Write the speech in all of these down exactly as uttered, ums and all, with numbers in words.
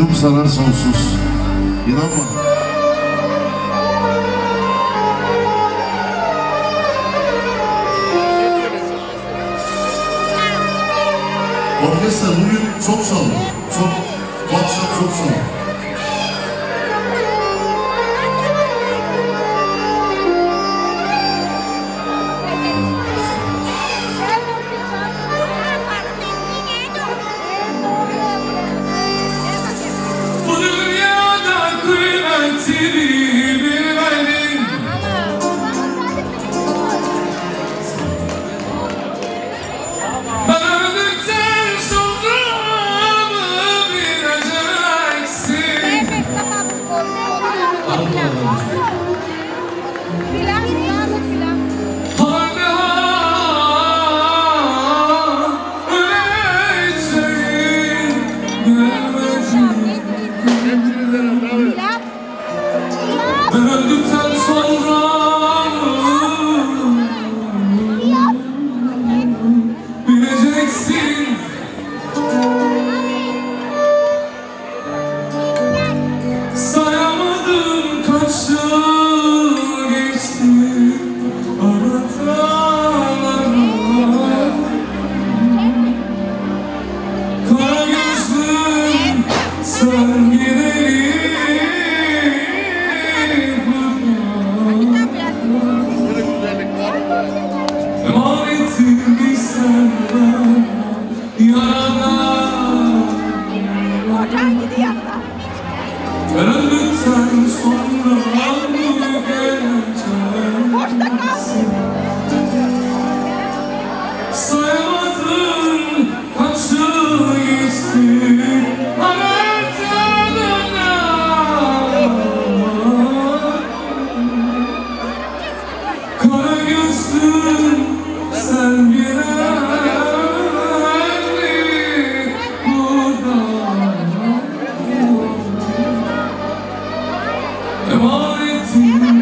Sevdum sarar sonsuz. İnan bana. Orkestra bugün çok sağ olun. Çok, bu akşam çok sağ olun.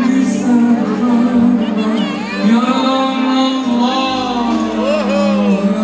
Ya Allah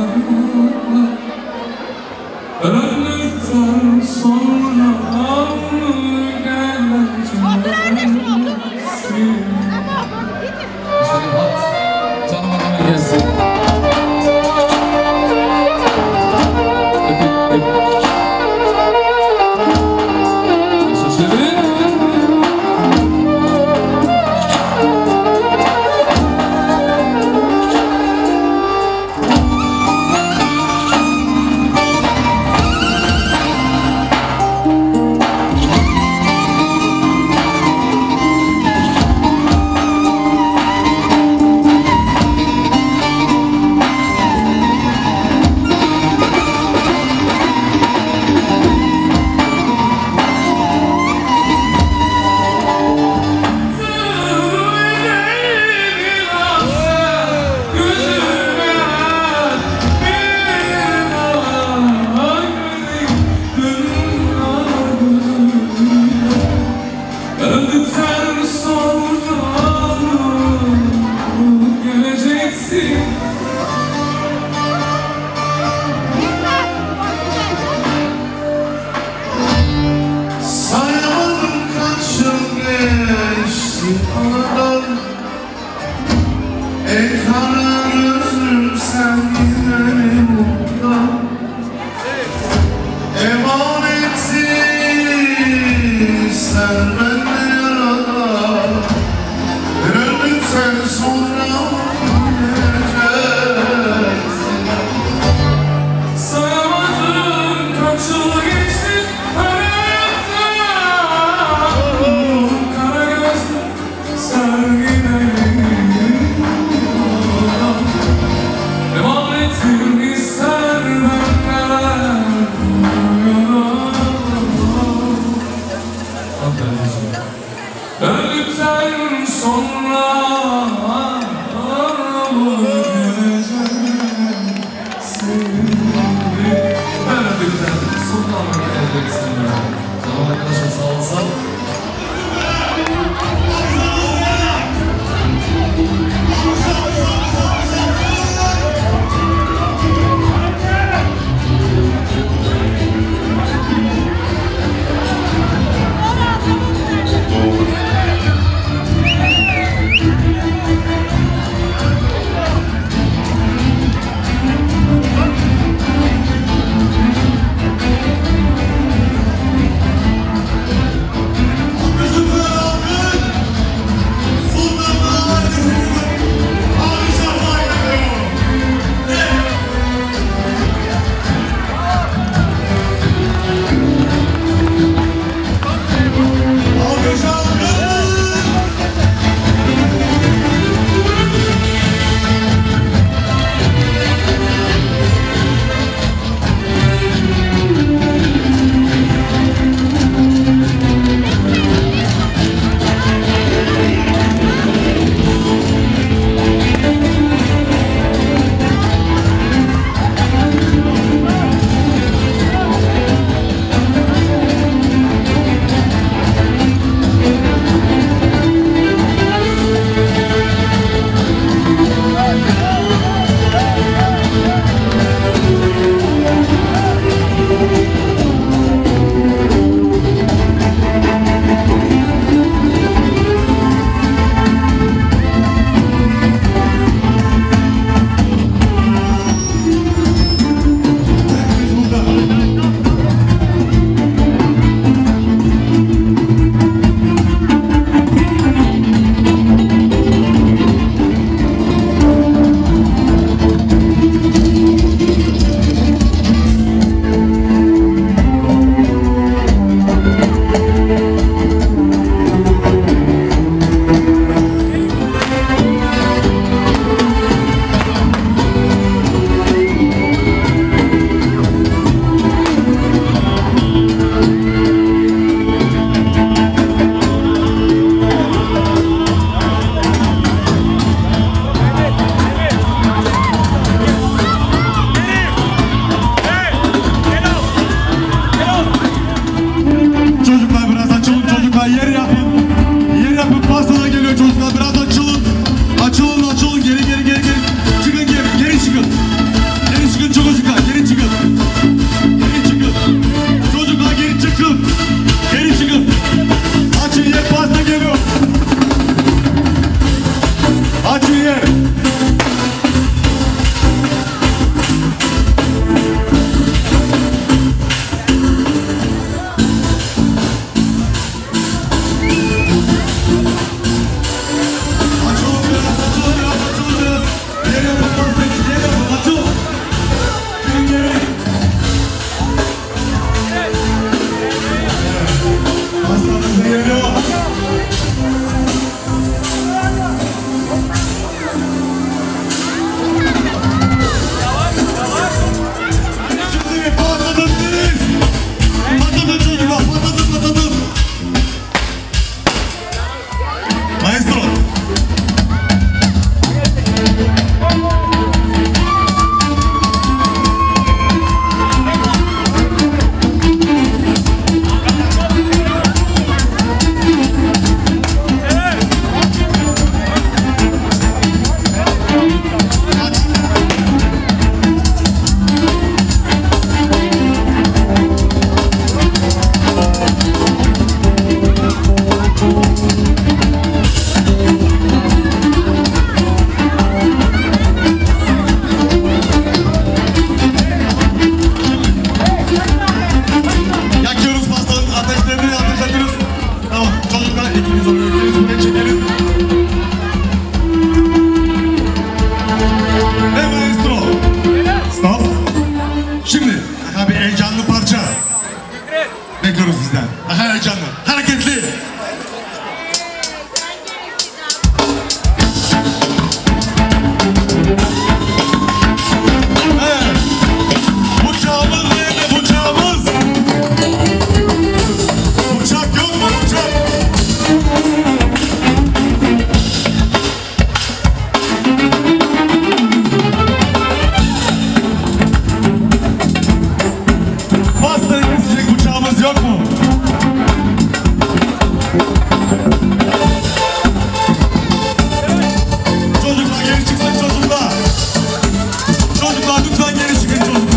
Lütfen geri çıkın çocuklar.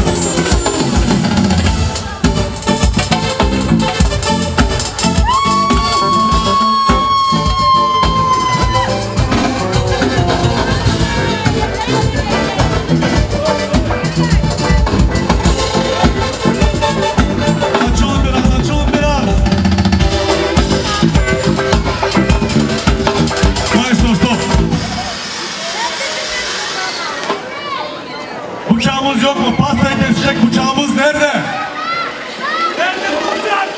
Açalım biraz, açalım biraz. Maestro stop. Bıçağımız yok mu? Pastayı kesecek bıçağımız nerede? Nerede bıçak?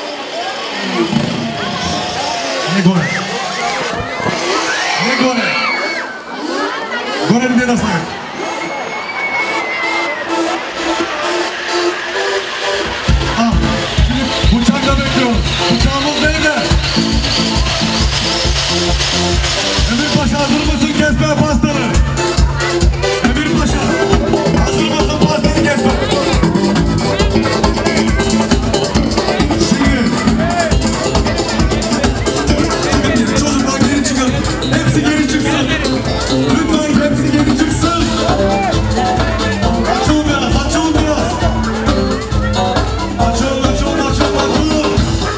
Ne gore? Ne gore? Gore mi nasıl? Ah, şimdi bıçakla bekliyoruz. Bıçağımız nerede? Emir Paşa hazır mısın kesmeye pastanı? Emir Paşa hazır mısın pastanı kesmeye? Şimdi çocuklar geri çıkın. Hepsi geri çıksın. Lütfen hepsi geri çıksın. Açılın biraz, açılın biraz. Açılın, açılın, açılın, açılın.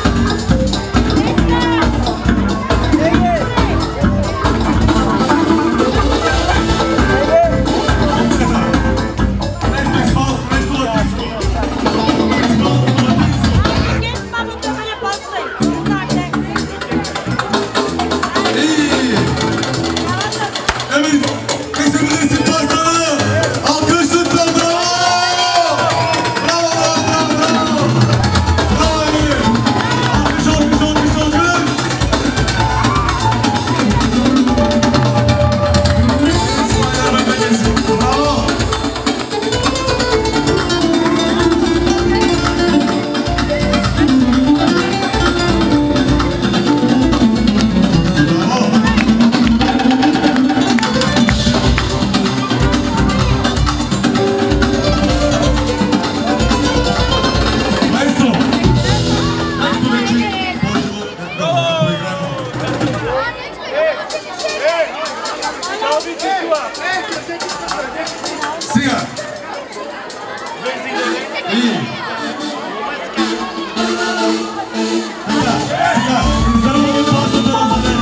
Evet, kesebilirsin pastanı. Alkış lütfen, bravo. Bravo, bravo, bravo, bravo. Bravo Emir. Alkış, alkış, alkış, alkış. İsmail Ermen Belediyesi, bravo. Bravo. Maestro, siga. İyi. Siga, siga. Kızların onu patladı hazırlayın.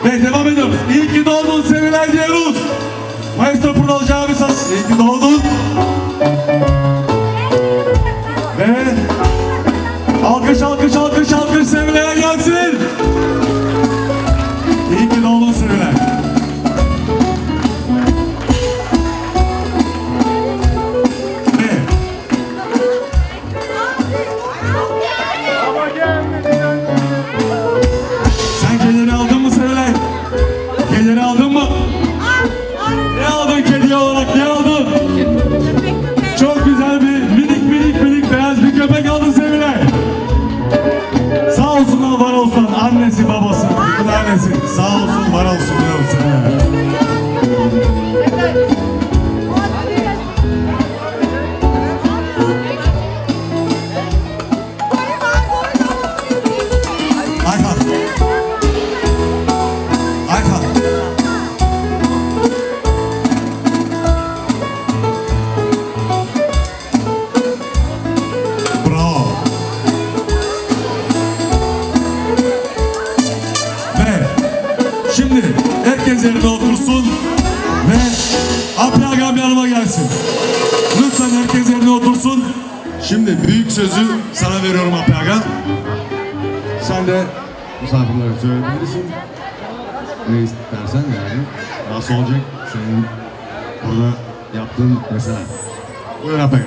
Ve devam ediyoruz. İyi ki doğdun Sevilay diyoruz. Maestro Pırnalcı abi sas. İyi ki doğdun. Ve alkış alkış alkış alkış Sevilay'a gelsin. İyi ki doğdun Sevilay. Ve sen kederi aldın mı Sevilay? Kederi aldın mı? Ne aldın kedi olarak, ne aldın? Çok güzel bir minik minik minik beyaz bir köpek aldın Sevilay. Sağ olsun, var olsun annesi babası, bütün annesi. Sağ olsun, var olsun diyorum Sevilay. Ayhan. Ayhan. Bravo. Ve şimdi herkes yerine otursun ve Api Agam yanıma gelsin. Lütfen herkes yerine otursun. Şimdi büyük sözü sana veriyorum Api Agam. Sen de misafirlere söyleyebilirsin. Ne istersen yani. Nasıl olacak senin burada yaptığın mesela. Buyur Api Agam.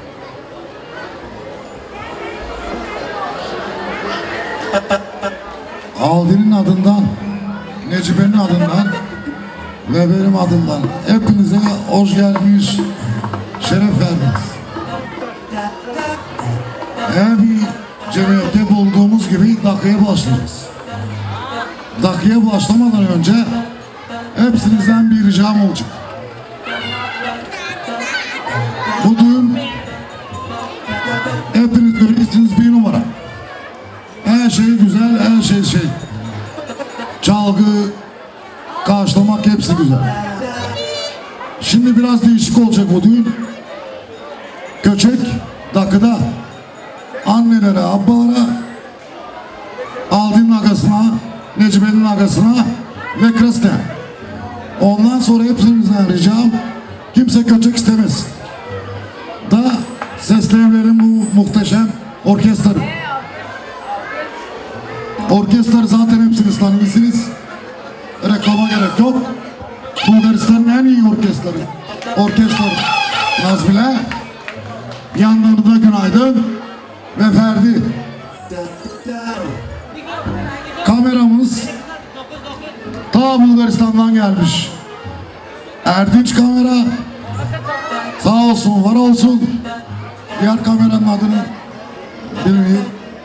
Aldin'in adından, Necibe'nin adından ve benim adımdan hepinize hoş gelmiş, şeref verdiniz. Her bir cemiyette bulduğumuz gibi dakikaya başlayacağız. Dakikaya başlamadan önce hepsinizden bir ricam olacak. Bu düğün hepiniz görüyorsunuz bir numara. Her şey güzel, her şey şey. Çalgı, karşılamak hepsi güzel. Şimdi biraz değişik olacak bu düğün. Köçek, dakikada annelere, abbalara, Aldin'in agasına, Necibe'nin agasına ve Kriste. Ondan sonra hepsinizden ricam, kimse köçek istemez. Da sesleyenlerin bu muhteşem orkestrası. Orkestra zaten hepsiniz tanıyorsunuz. Reklama gerek yok. Bulgaristan'ın en iyi orkestrası. Orkestra Nazmile. Yanlarında Günaydın ve Ferdi. Kameramız ta Bulgaristan'dan gelmiş. Erdinç kamera. Sağ olsun, var olsun. Diğer kameranın adını bilmiyorum.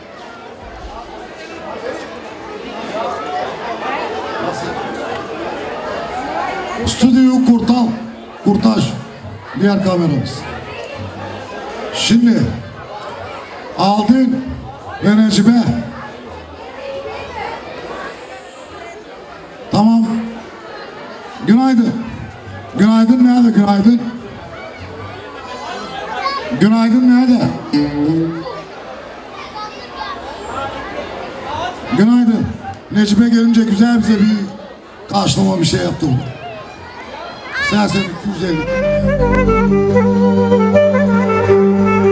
Stüdyo Kurtal, Kurtaş, diğer kameramız. Şimdi Aldin ve Necibe. Tamam. Günaydın. Günaydın nerede günaydın? Günaydın nerede? Günaydın. Necibe gelince güzel bize bir karşılama bir şey yaptı. Sen sen iki yüz elli.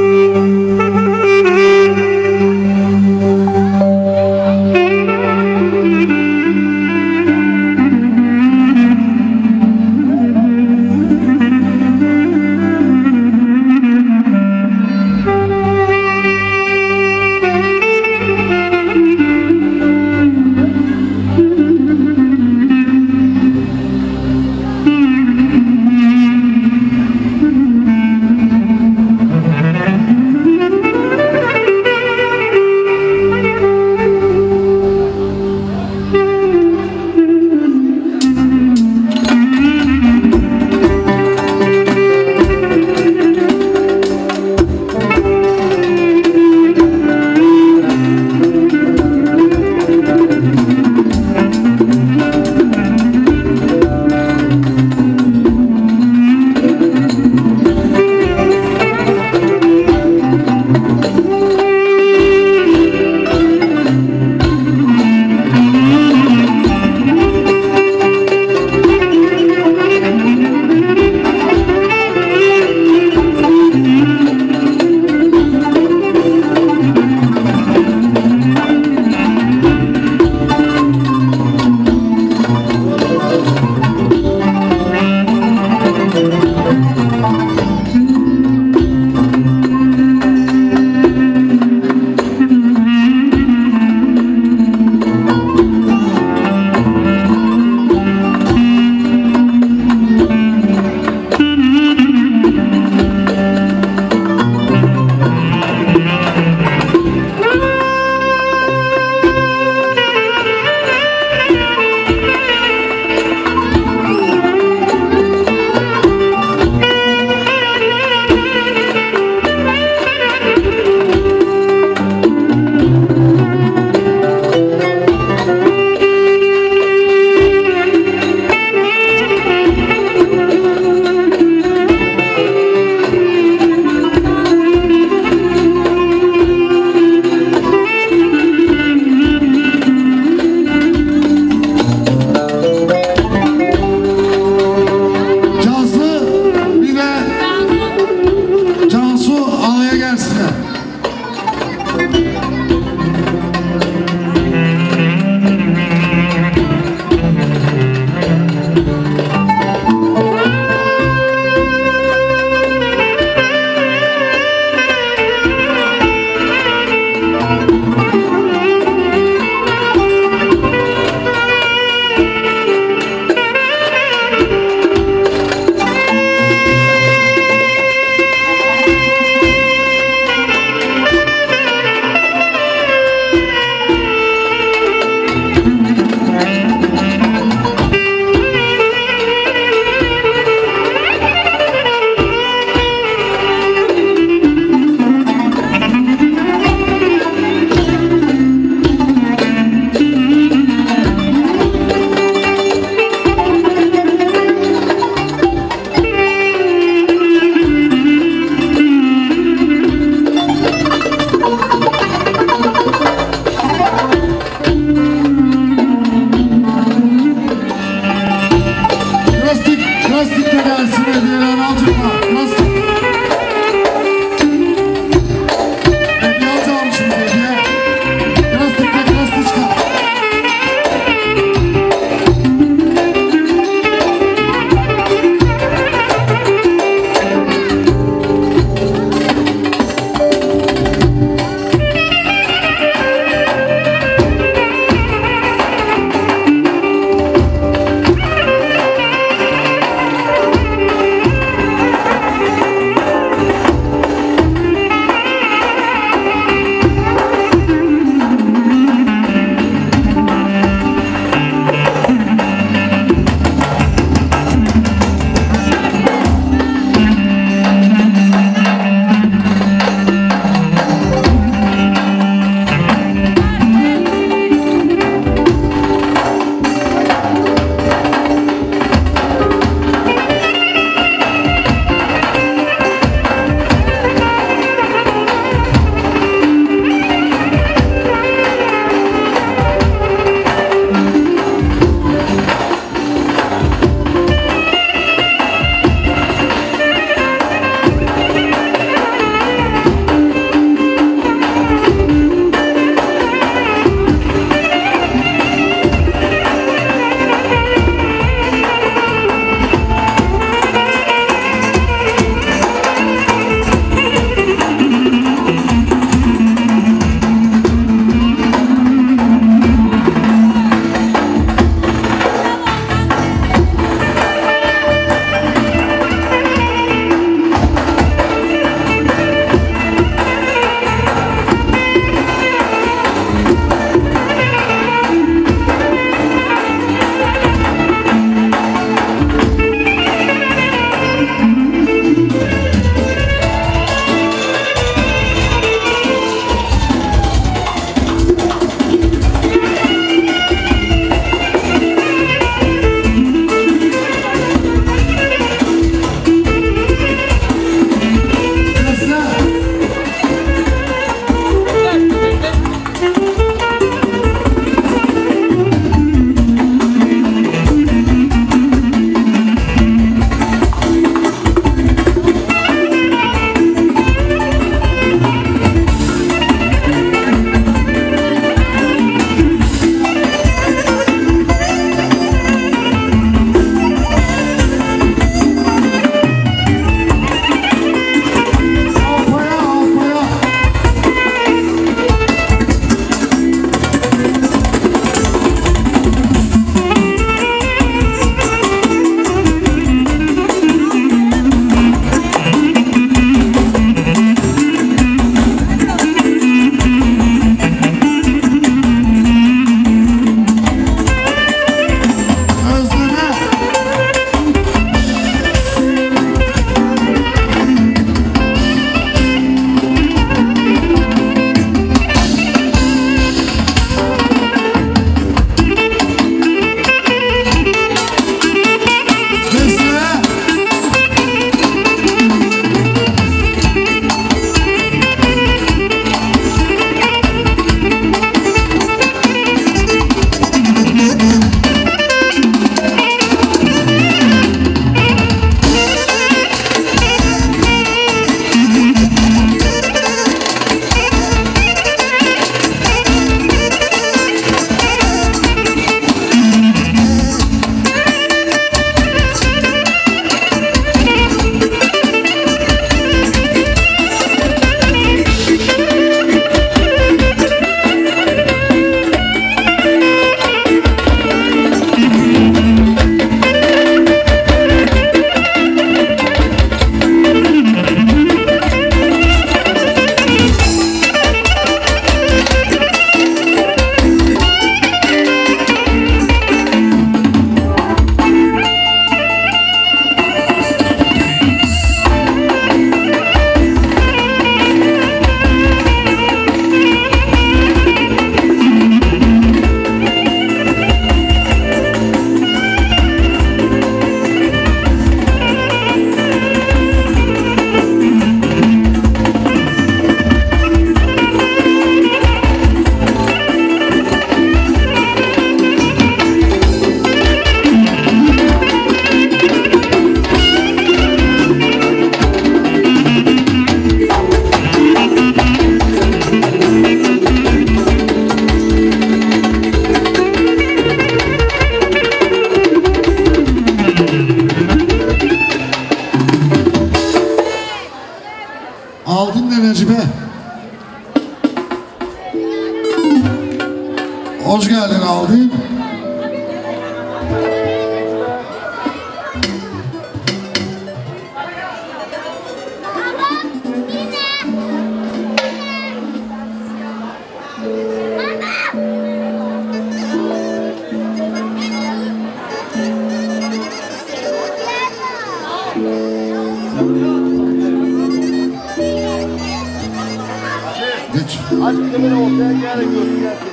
Azıcık böyle ortaya gelin göstersin.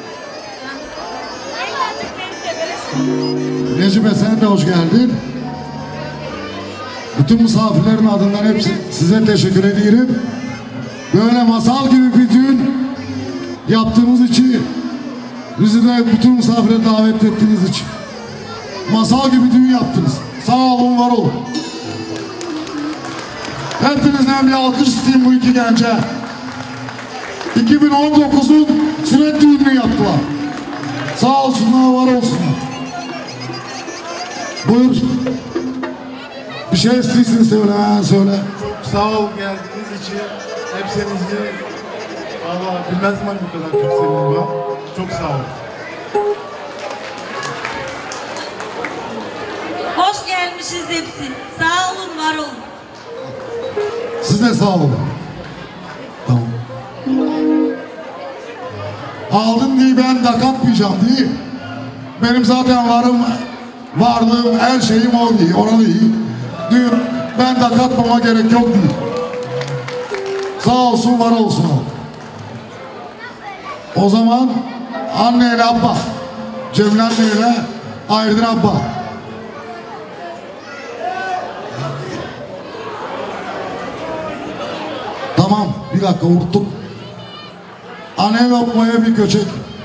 Necibe sen de hoş geldin. Bütün misafirlerin adından hepsi size teşekkür ediyorum. Böyle masal gibi bir düğün yaptığımız için, bizi de bütün misafirlere davet ettiğiniz için. Masal gibi düğün yaptınız. Sağ olun, var olun. Hepinizden bir alkış isteyeyim bu iki gence. iki bin on dokuzun süret düğününü yaptılar. Sağ olsunlar, var olsunlar. Buyur. Bir şey istiyorsun, söyle, ha, söyle. Sağ ol geldiğiniz için. Hepsinizi Allah bilmez mi bu kadar çok seviyorum. Çok sağ ol. Hoş gelmişiz hepsi. Sağ olun, var olun. Siz de sağ olun. Tamam. Aldın diye ben de katmayacağım diye. Benim zaten varım, varlığım, her şeyim o diye, ona değil. Diyor, ben de katmama gerek yok diye. Sağ olsun, var olsun. O zaman anneyle abba, Cemil anneyle Aydın abba. Tamam, bir dakika unuttuk. Anne lokmaya bir köçek.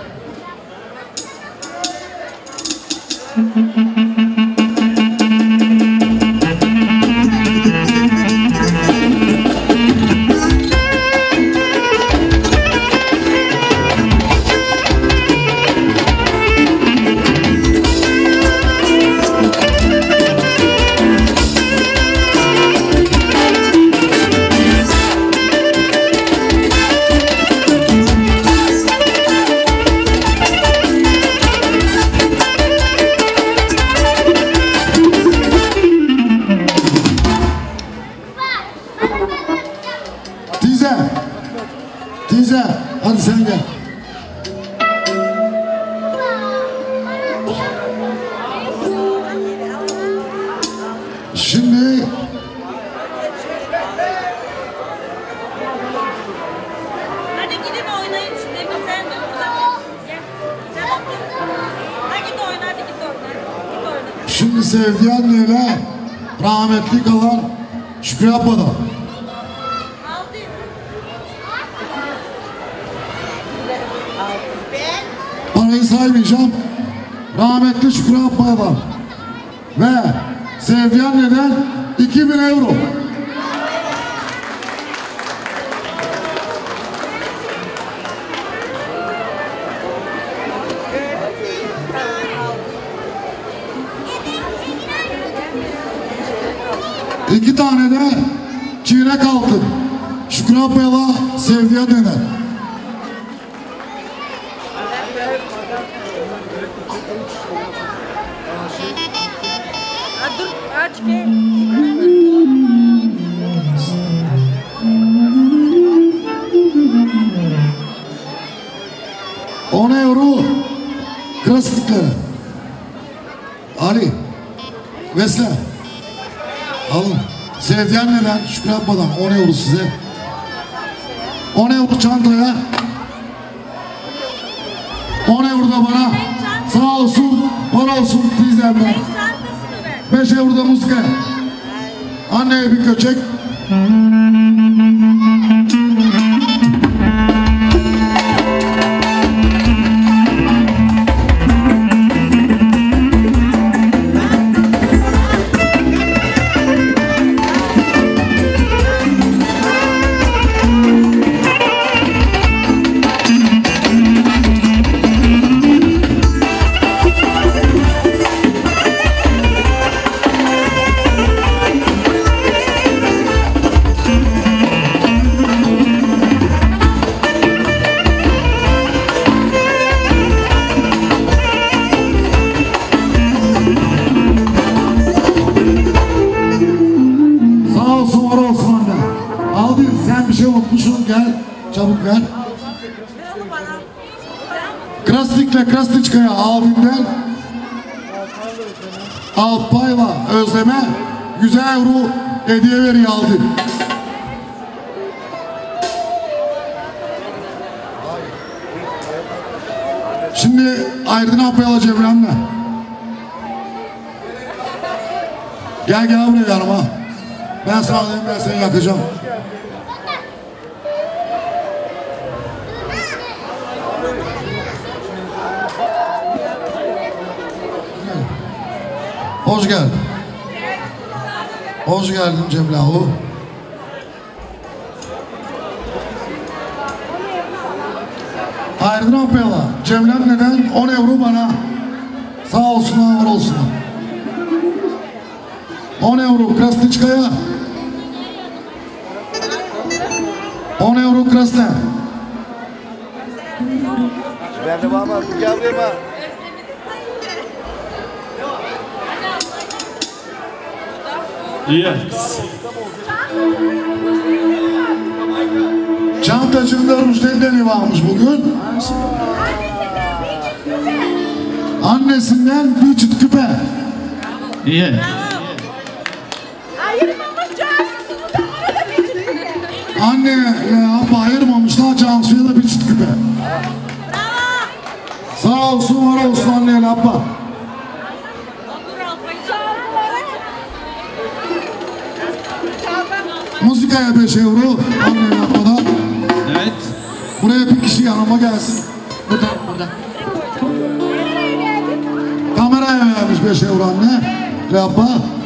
Tize, Tize, hadi sen gel. Şimdi Hadi gidin oynayın şimdi. Sen de burada. Gel. Sen otur. Hadi git oyna, hadi git oyna. Git oyna. Şimdi Sevgi anneyle rahmetli kalan Şükrü abladan. Aldın. Parayı saymayacağım. Rahmetli Şükrü abladan ve Sevgi anneden iki bin euro. İki tane de çeyrek altın. Şükrü ablayla Sevgi anneden. Ha, dur aç gel. on euro krastikleri. Ali, Vesle, alın. Sevgi anneden, Şükrü abladan on euro size. on euro çantaya. on euro da bana. Sağ olsun, var olsun teyzemden. Çantasını ver. beş euro da muska. Anneye bir köçek. Sağ olsun, var olsun anne. Aldın, sen bir şey unutmuşsun, gel. Çabuk ver. Ver onu bana. Krasnik'le Krasniçka'ya Alvin'den Alpay'la Özlem'e yüz euro hediye veriyor Aldın. Aydın Apyalı Cemren'le. Gel gel buraya yanıma. Ben sana diyeyim, ben seni yakacağım. Hoş geldin. Hoş geldin Cemlahu. Aydın Apyalı Cemren neden on euro bana? Sağ olsunlar, var olsunlar. on euro Krasniçka'ya. on euro Krasne. Ben de baba, gel buraya bak. Yes. Çantacında Rujdel'den varmış bugün. Annesinden bir çıt küpe. Yeah. Anneyle abla ayırmamışlar, Cansu'ya da bir çıt küpe. Sağ olsun, var olsun anneyle abla. Müzikaya beş euro anneyle abladan. Evet. Buraya bir kişi yanıma gelsin. Burada, burada. Kameraya vermiş beş euro anne. Abla.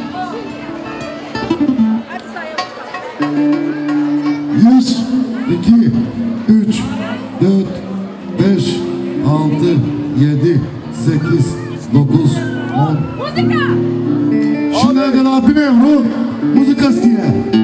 Yüz, iki, üç, dört, beş, altı, yedi, sekiz, dokuz, on. Müzika! Şimdiye kadar bir euro müzik istiyor.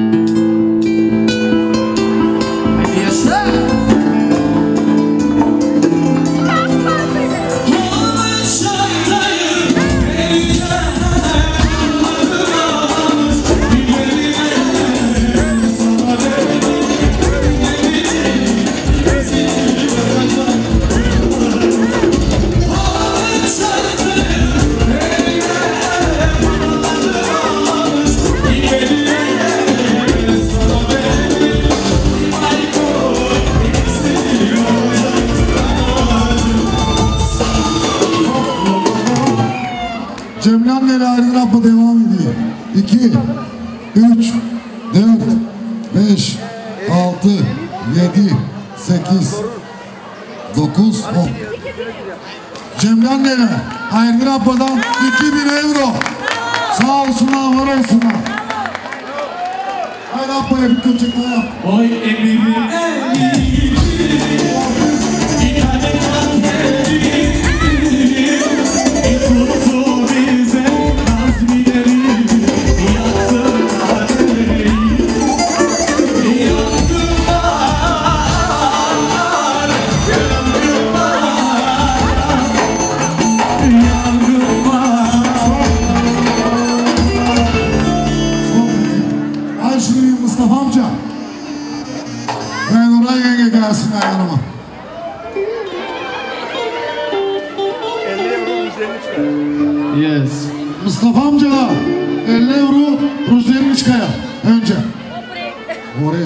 Cemlan ile Aydın Abla devam ediyor. iki, üç, dört, beş, altı, yedi, sekiz, dokuz, on. Cemlan ile Aydın Abla'dan iki bin euro. Sağ olsunlar, var olsunlar. Aydın Abla'ya bir köçek daha yap. Oy emirim emirim. Ayşe'nin Mustafa amca. Ben oraya yenge gelsin yanıma. elli euro üzerine çıkar. Yes. Mustafa amca elli euro Rujde'nin çıkaya. Önce. Oraya.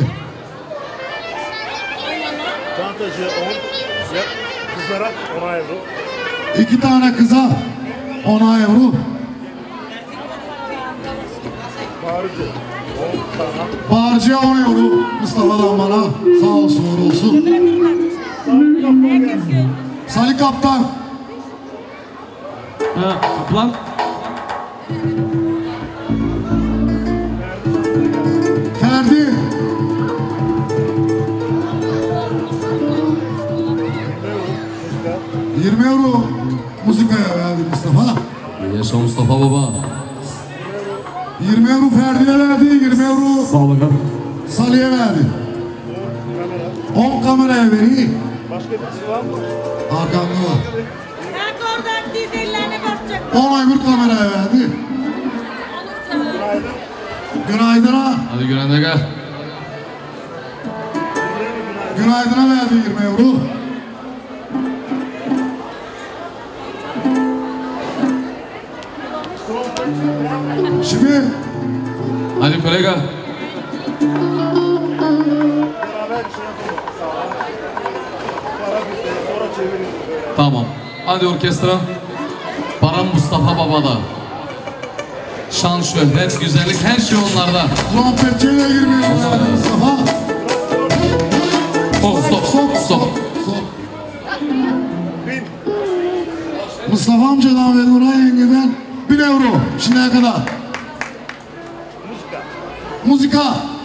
Çantacı on, kızlara on euro. İki tane kıza on euro. Bağırıcı on tane. Bağırcıya on euro. Mustafa'dan bana sağ olsun, var olsun. Salih Kaptan. Ha, kaplan. Ferdi. yirmi euro müzikaya verdi Mustafa. Yaşa Mustafa baba. yirmi euro Ferdi'ye verdi, yirmi euro Sağ ol bakalım. Salih'e verdi. on kameraya veriyor. Başka birisi var mı? Arkanda var. Belki oradan dizellerine basacak. on öbür kameraya verdi. Günaydın'a. Hadi Gülen gel. Günaydın'a verdi yirmi euro. Şimdi Hadi kolega. Beraber bir şey yapalım. Para bizde, sonra çevirin. Tamam. Hadi orkestra. Param Mustafa Baba'da. Şan, şöhret, güzellik, her şey onlarda. Trompetçiyle girmiyor yani Mustafa. Oh, stop, stop, stop. Mustafa amcadan ve Nuray yengeden bin euro şimdiye kadar. Muzika.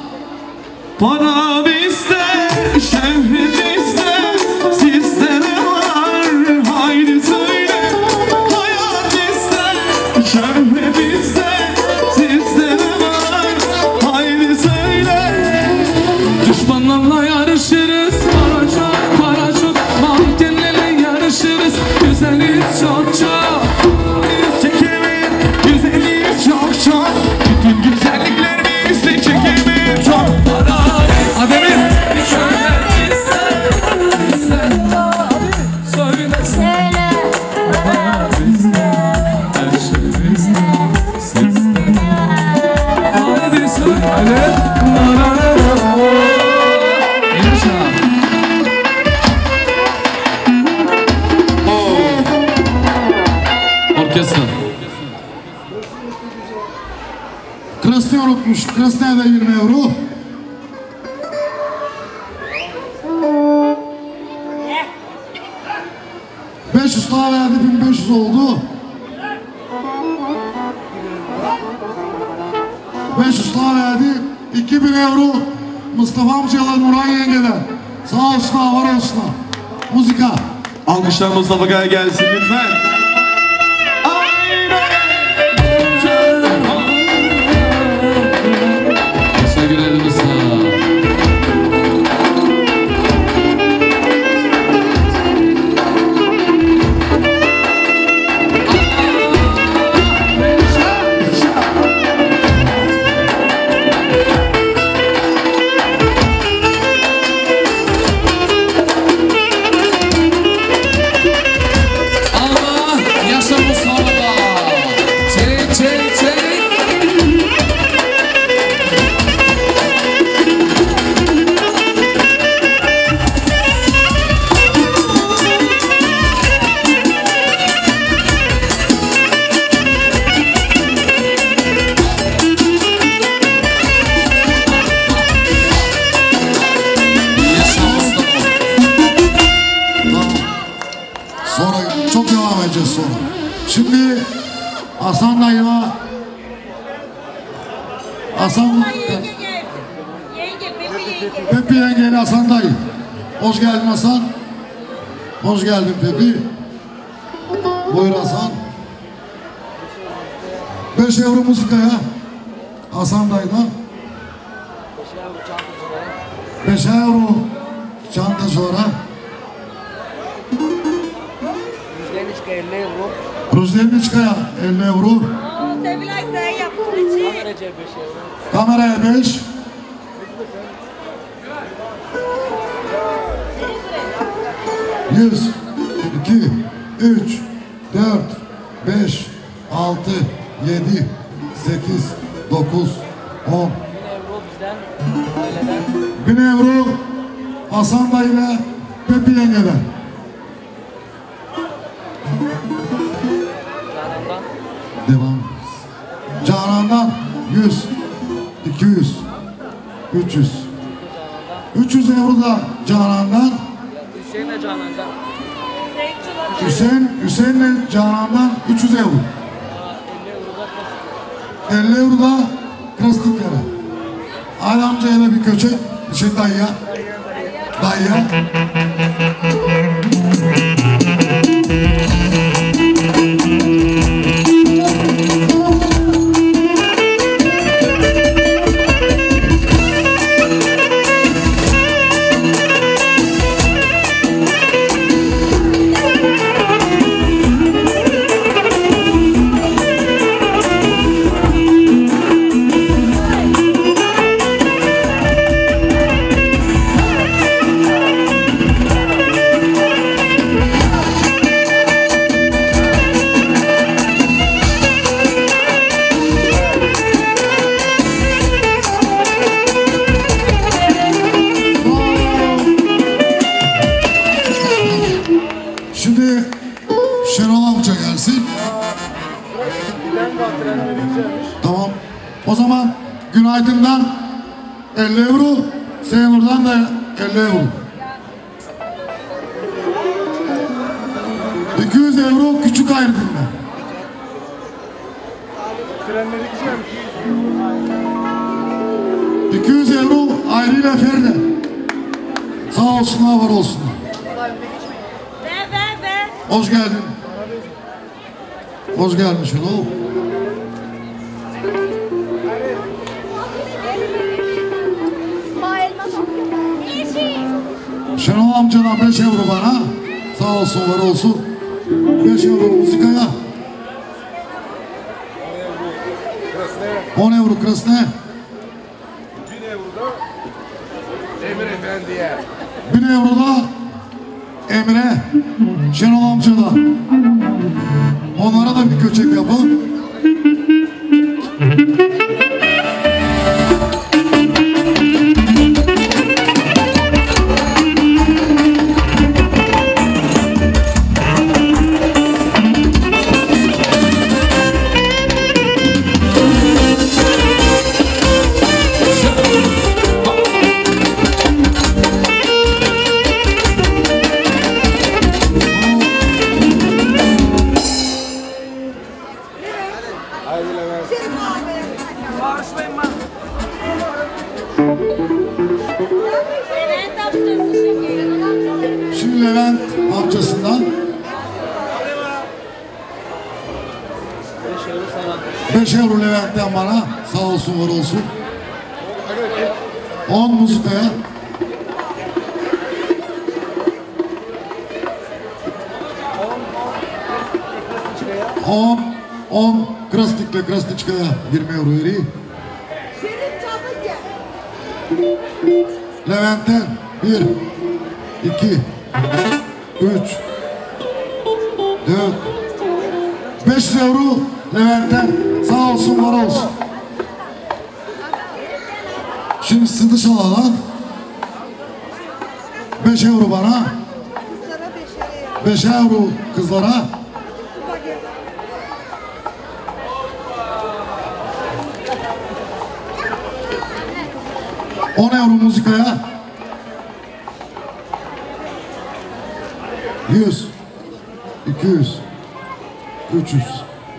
Para bizde, şehri bizde, sizde ne var? Haydi söyle. Hayat bizde, şehri bizde, sizde ne var? Haydi söyle. Düşmanlarla yarışırız, para çok, para çok. Mankenlerle yarışırız, güzeliz çok çok. Çekemeyin, güzeliz çok çok. Bütün güzelliklerimizi çekemeyin çok. Ademir. Orkestra. Krasne unutmuş. Krasne'ye de yirmi euro. beş yüz daha verdi, bin beş yüz oldu. beş yüz daha verdi, iki bin euro. Mustafa amcalar Nuray yengeden. Sağ olsun, var olsun. Muzika. Alkışlar Mustafa Kaya gelsin lütfen. Teşekkür ederim usta. Şimdi Hasan dayıma Hasan Yenge gelsin. Yenge, Pepe yenge. Pepe yengeyle Hasan dayı. Hoş geldin Hasan. Hoş geldin Pepe. Buyur Hasan. beş euro muzikaya Hasan dayıdan. beş euro çantacılara. Ruzdelniçka'ya elli euro. Oo, Sevilay sen yaptın için. Kameraya beş. Yüz, iki, üç, dört, beş, altı, yedi, sekiz, dokuz, on. Bin euro Hasan dayıyla Pepe yengeden. Devam. Canan'dan yüz, iki yüz, üç yüz. üç yüz euro da Canan'dan. Hüseyin'le Canan'dan. Hüseyin, Hüseyin'le Canan'dan üç yüz euro. elli euro da Krastikler'e. Ali amcaya da bir köçek, şey dayıya. Dayıya. trenleri güzelmiş. Tamam. O zaman Günaydın'dan elli euro, Seynur'dan da elli euro. iki yüz euro küçük ayrıtımda. Trenleri güzelmiş. iki yüz euro ayrıyla Feride. Sağ olsunlar, var olsunlar. Ver ver ver. Hoş geldin. Hoş geldin Şenol. Şenol amcadan beş euro bana. Sağ olsun, var olsun. beş euro müzikaya. on euro krasne. Emir Efendi'ye. bin euro da Emre, Şenol amcadan. Onlara da bir köçek yapın. Levent amcası şimdi. Şimdi Levent amcasından beş euro Levent'ten bana. Sağ olsun, var olsun. on müzikaya. on on Krasnik'le Krasniçka'ya yirmi euro vereyim. Levent'ten bir, iki, üç, dört, beş euro Levent'ten. Sağ olsun, var olsun. Şimdi Sıdış alalım. beş euro bana. beş euro kızlara. on euro müzikaya. yüz, iki yüz, üç yüz,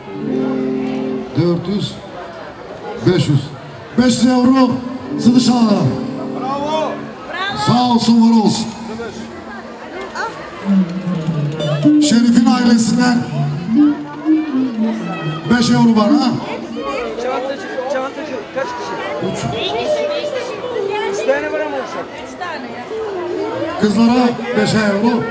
dört yüz, beş yüz. beş euro Sıdış alalım. Bravo. Sağ olsun, var olsun. Şerif'in ailesinden beş euro bana. Çantacı, çantacı kaç kişi? Üç. Üç tane var ama olacak. Üç tane ya. Kızlara beş euro.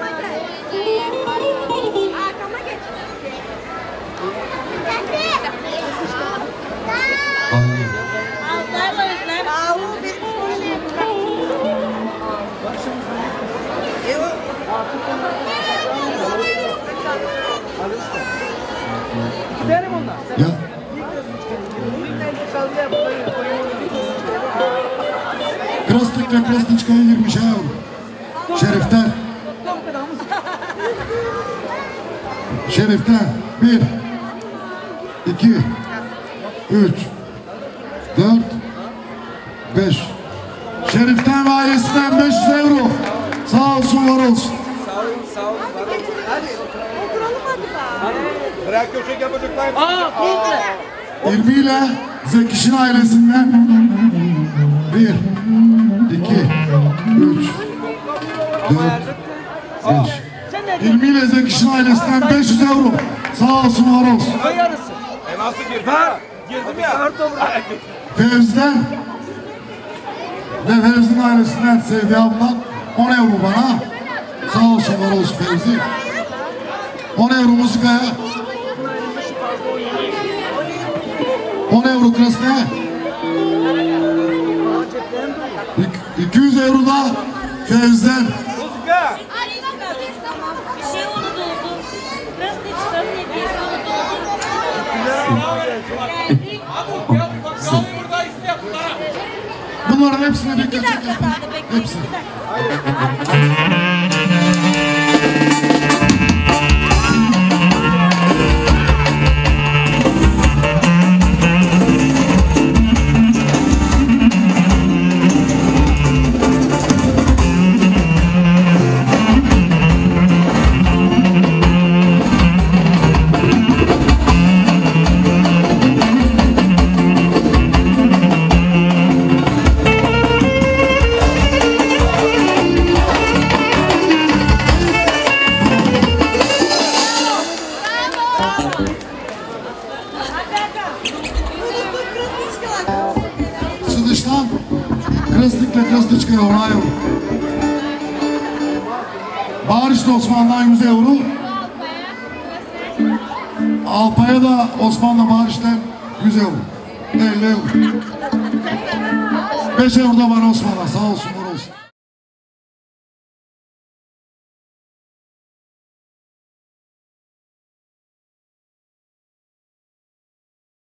Al ver Özlem. Giderim onlar. Ya Krasnik'le Krasniçka'ya yirmiş euro. Şerif'ten. Şerif'ten bir, iki, üç, dört, beş. Şerif'ten ve ailesinden beş yüz euro. Sağ olsun, var olsun. Sağ olun, sağ olun. Hadi. Oturalım hadi bari. Bırak köşek yapacaklar. Aa, komple. İlmi ile Zekiş'in ailesinden bir, iki, üç, dört, beş. İlmi ile Zekiş'in ailesinden beş yüz euro. Sağ olsun, var olsun. Koy yarısı. E nasıl girdin ha? Girdim ya. Dört olur. Fevzi'den ve Fevzi'nin ailesinden Sevdi ablam on euro bana. Sağ olsun, var olsun Fevzi. on euro müzikaya. on euro krasne. iki yüz euro da Fevzi'den. Muzika. Bir şey unutuldu. Krasniçka'nın hediyesi unutuldu. Geldik. Bunların hepsine Bir dikkat dakika çekin. sadece bekleyin. Hepsi. Bir dakika. Osman, Krasnik'le Krasniçka'ya on euro. Barış'ta Osman'dan yüz euro. Alpay'a da Osman'la Barış'tan yüz euro. elli euro. beş euro da bana Osman'a, sağ olsun.